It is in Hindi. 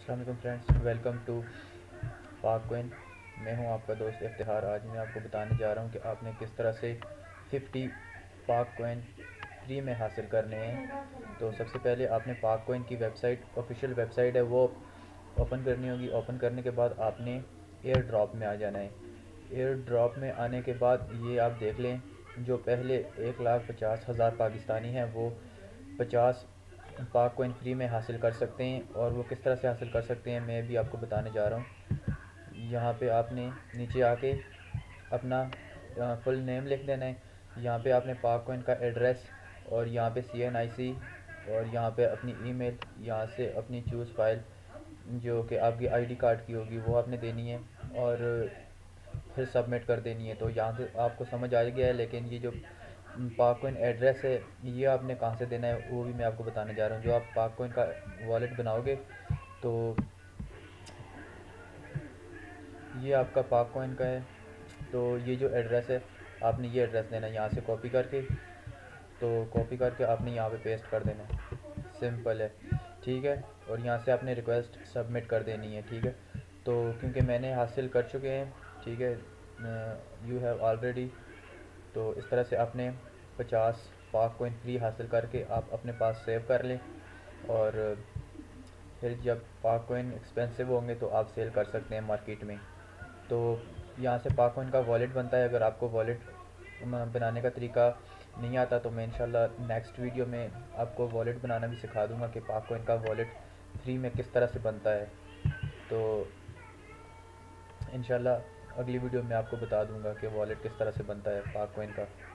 अस्सलाम वालेकुम friends, welcome to Pak coin. मैं हूं आपका दोस्त इफ्तिहार। आज मैं आपको बताने जा रहा हूं कि आपने किस तरह से 50 पाक कोइन फ्री में हासिल करने हैं। तो सबसे पहले आपने पाक कोइन की वेबसाइट, ऑफिशियल वेबसाइट है, वो ओपन करनी होगी। ओपन करने के बाद आपने एयर ड्रॉप में आ जाना है। एयर ड्रॉप में आने के बाद ये आप देख लें, जो पहले 1,50,000 पाकिस्तानी हैं वो 50 पाक कोइन फ्री में हासिल कर सकते हैं। और वो किस तरह से हासिल कर सकते हैं मैं भी आपको बताने जा रहा हूँ। यहाँ पे आपने नीचे आके अपना फुल नेम लिख देना है। यहाँ पे आपने पाक कोइन का एड्रेस और यहाँ पे CNIC और यहाँ पे अपनी ईमेल, यहाँ से अपनी चूज़ फाइल जो कि आपकी आईडी कार्ड की होगी वो आपने देनी है और फिर सबमिट कर देनी है। तो यहाँ से आपको समझ आ गया है, लेकिन ये जो पाककोइन एड्रेस है ये आपने कहाँ से देना है वो भी मैं आपको बताने जा रहा हूँ। जो आप पाककोइन का वॉलेट बनाओगे तो ये आपका पाककोइन का है, तो ये जो एड्रेस है आपने ये एड्रेस देना है यहाँ से कॉपी करके। तो कॉपी करके आपने यहाँ पे पेस्ट कर देना है, सिंपल है, ठीक है। और यहाँ से आपने रिक्वेस्ट सबमिट कर देनी है, ठीक है। तो क्योंकि मैंने हासिल कर चुके हैं, ठीक है, यू हैव ऑलरेडी। तो इस तरह से आपने 50 पाक कोइन फ्री हासिल करके आप अपने पास सेव कर लें और फिर जब पाक कोइन एक्सपेंसिव होंगे तो आप सेल कर सकते हैं मार्केट में। तो यहाँ से पाक कोइन का वॉलेट बनता है। अगर आपको वॉलेट बनाने का तरीका नहीं आता तो मैं इंशाल्लाह नेक्स्ट वीडियो में आपको वॉलेट बनाना भी सिखा दूँगा कि पाक कोइन का वॉलेट फ्री में किस तरह से बनता है। तो इंशाल्लाह अगली वीडियो में आपको बता दूंगा कि वॉलेट किस तरह से बनता है पाक कोइन का।